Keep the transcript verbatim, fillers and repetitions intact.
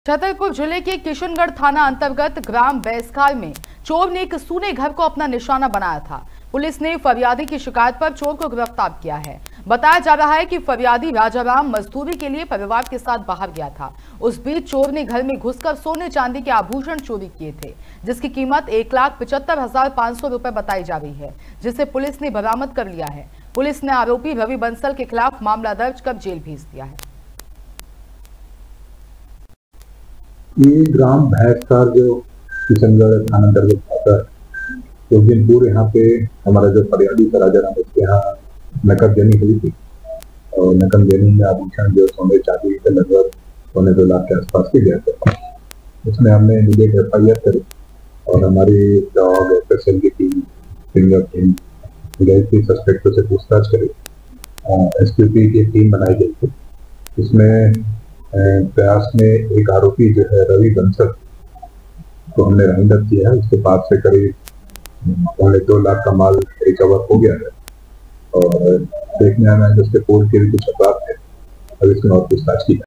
छतरपुर जिले के किशनगढ़ थाना अंतर्गत ग्राम बैसखाल में चोर ने एक सूने घर को अपना निशाना बनाया था। पुलिस ने फरियादी की शिकायत पर चोर को गिरफ्तार किया है। बताया जा रहा है कि फरियादी राजाराम मजदूरी के लिए परिवार के साथ बाहर गया था। उस बीच चोर ने घर में घुसकर सोने चांदी के आभूषण चोरी किए थे, जिसकी कीमत एक लाख पिचहत्तर हजार पाँच सौ रुपए बताई जा रही है, जिसे पुलिस ने बरामद कर लिया है। पुलिस ने आरोपी रवि बंसल के खिलाफ मामला दर्ज कर जेल भेज दिया है। ये ग्राम भैंसखाल जो किशनगढ़ थाना अंतर्गत आता है, तो दिन पूरे यहाँ पे हमारा जो फरियादी था राजाराम, उसके यहाँ नकद देनी हुई थी और नकद देने में आभूषण जो सोने चांदी के लगभग पौने दो लाख के आसपास भी गया था। उसमें हमने इमीडिएट एफ आई आर करी और हमारी डॉग एफ एस एल की टीम फिंगर टीम गई थी, सस्पेक्टों से पूछताछ करी। एस पी पी की टीम बनाई गई थी। इसमें प्रयास में एक आरोपी जो है रवि बंसल को हमने राउंड अप किया है। उसके पास से करीब पौने दो लाख का माल रिकवर हो गया है और देखने आना है कि उसके पोल के भी कुछ अपराध है। अब इसमें और पूछताछ की